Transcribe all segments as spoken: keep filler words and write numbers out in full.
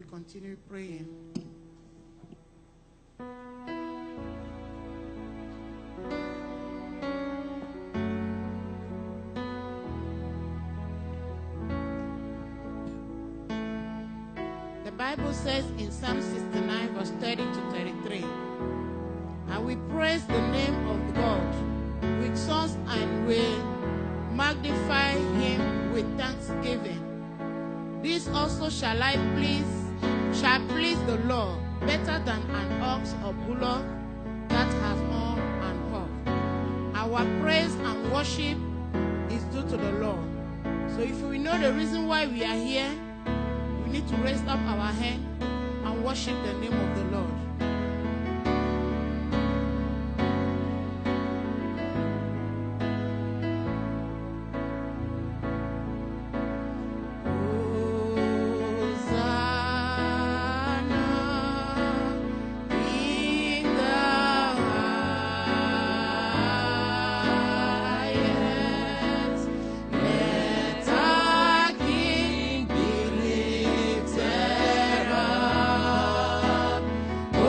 Continue praying. The Bible says in Psalm sixty-nine, verse thirty to thirty-three, I will praise the name of God with songs and will magnify him with thanksgiving. This also shall I please, shall please the Lord better than an ox or bullock that has horn and hoof. Our praise and worship is due to the Lord. So if we know the reason why we are here, we need to raise up our hand and worship the name of the Lord. Oh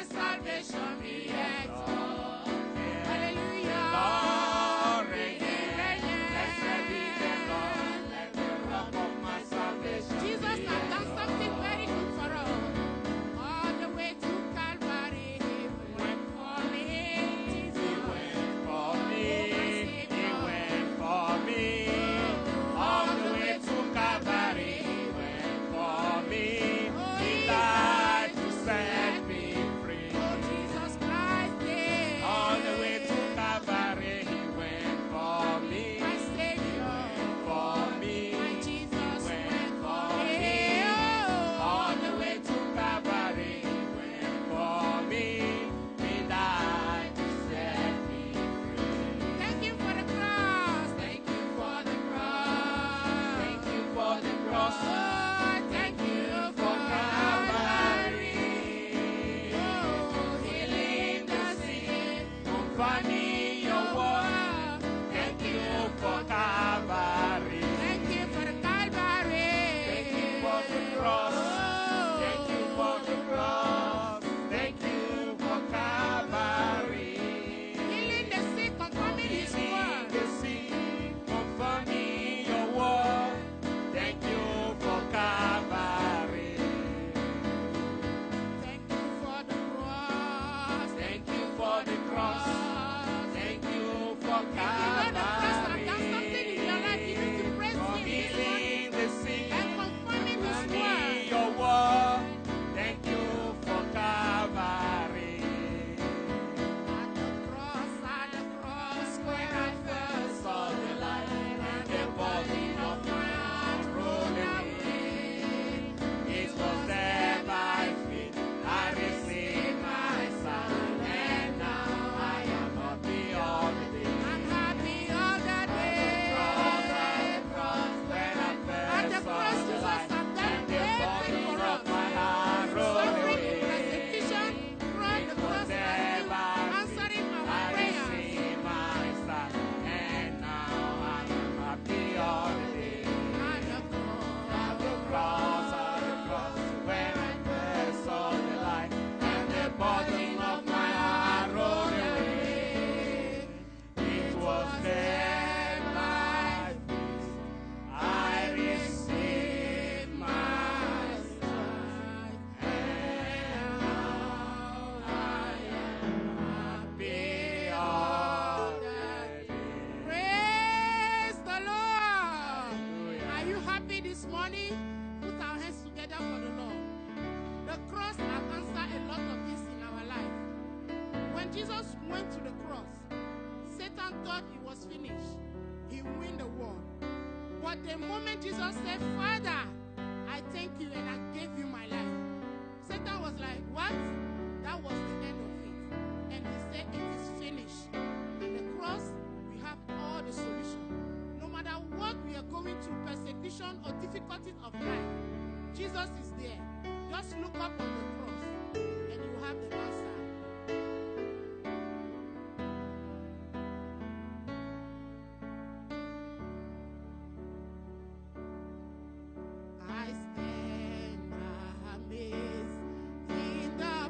salvation be exalted. Hallelujah. Lord reigns. Blessed be the Lord. Let the rock of my salvation Jesus be has done something exalted. very good for us. All the way to Calvary, He went for me. He went for me. He went for me. All the way to Calvary. He went for me. He died to set me free. Oh, Jesus Christ, yeah. All the way to Calvary. He went for me. My Savior, For me. my Jesus Went went for for me. me. All the way to Calvary. He went for me. He died to set me free. Thank you for the cross. Thank you for the cross. Thank you for the cross. Oh, thank you For for Calvary. Oh, healing the sick. Confirming your word. Thank you for Calvary. Thank you for the Calvary. Thank you for the cross. Oh, Thank you for the cross. Thank you for Calvary. healing the sick, confirming His Healing word. the sick, confirming your word. Thank you for Calvary. Thank you for the cross. Thank you for the cross. Thank you for If you know the cross has done something in your life, you need to Calvary. praise For Him this morning healing the sick, and confirming His confirming word. your word. Thank you for Calvary. At the cross, at the cross, where I first Saw the light and the body of my heart rolled away. It was there by faith I received my son, and now I am happy all the day. I'm happy all the Cross, at day. the cross, when I At the first saw cross, the Jesus light has done and the everything body for of us. my heart rolled Suffering in away. persecution, from the It was cross there has by been faith answering I our prayers. received my son, and now I am happy all the day. At the At the cross, cross, at the cross, when I first saw the light, and the bottom of my heart rolled away. It was there by faith I received my sight, and now I am happy all the day. praise the Lord. Hallelujah. Are you happy this morning? Put our hands together for the Lord. The cross has answered a lot of things in our life. When Jesus went to the cross, Satan thought it was finished. He won the war. But the moment Jesus said, Father, I thank you and I gave you my life, Satan was like, what? That was the end of it. And he said, it is finished. At the cross, we have all the solution. No matter what we are going through, persecution or difficulties of life, Jesus is there. Just look up on the cross and you have the answer. I stand amazed in the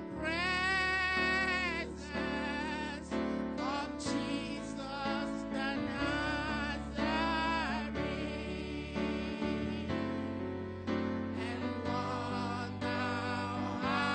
presence of Jesus the Nazarene, and wonder how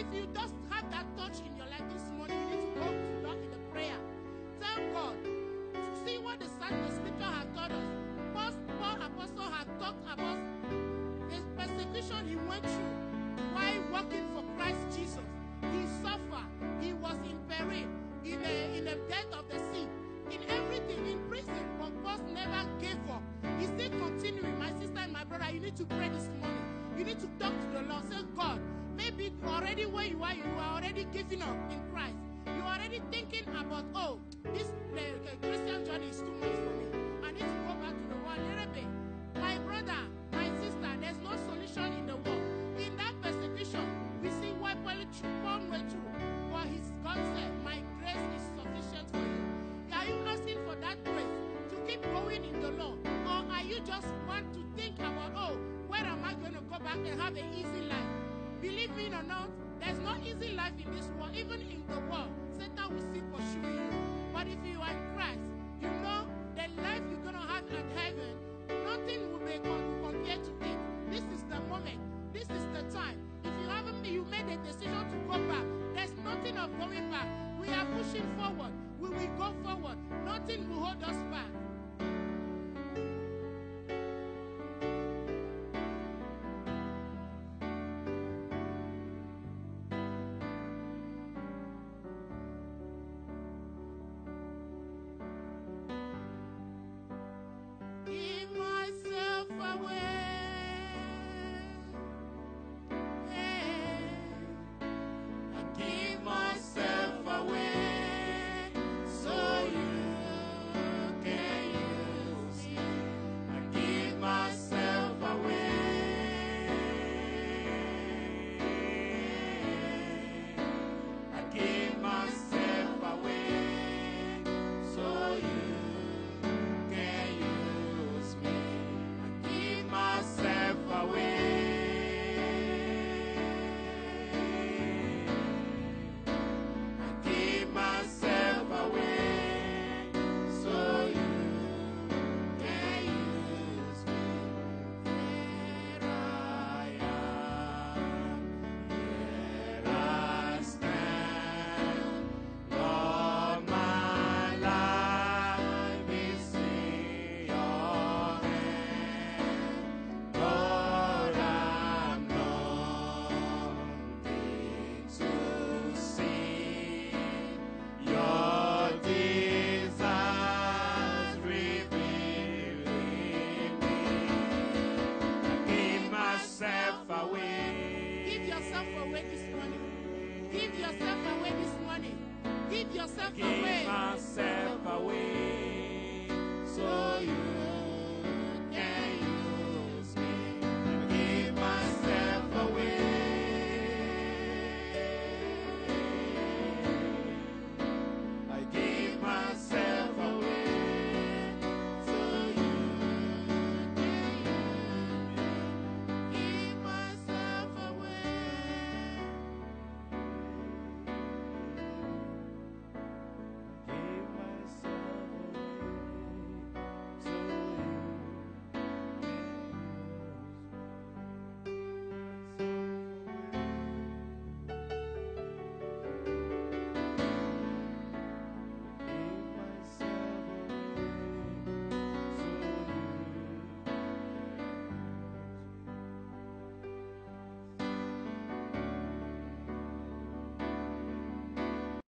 if you just have that touch in your life this morning, you need to go to God in the prayer. Tell God. See what the, the scripture has taught us. Paul, Paul Apostle had talked about the persecution he went through while working for Christ Jesus. He suffered. He was in peril, in the, in the depth of the sea, in everything, in prison. But Paul never gave up. He's still continuing. My sister and my brother, you need to pray this morning. You need to talk to the Lord. Say, God, maybe already where you are, you are already giving up in Christ. You are already thinking about, oh, this the, the Christian journey is too much for me. I need to go back to the world a little bit. My brother, my sister, there's no solution in the world. In that persecution, we see what Paul went through. But his God said, my grace is sufficient for you. Are you asking for that grace to keep going in the Lord? Or are you just want to think about, oh, where am I going to go back and have an easy life? Believe me or not, there's no easy life in this world. Even in the world, Satan will still pursue you. But if you are in Christ, you know the life you're going to have in heaven, nothing will be compared to it. This is the moment. This is the time. If you haven't you made a decision to go back, there's nothing of going back. We are pushing forward. We will go forward. Nothing will hold us back. Give myself away. I give myself away so you can use me. I give myself away. I give myself away so you can use me. I give myself away. I give myself away so you can use me. Here I am, here I stand. Lord, my life is in your hand. Lord, I'm longing to see your desires revealed in me. I give myself away. Give yourself away this morning. Give yourself away this morning. Give yourself Give away. myself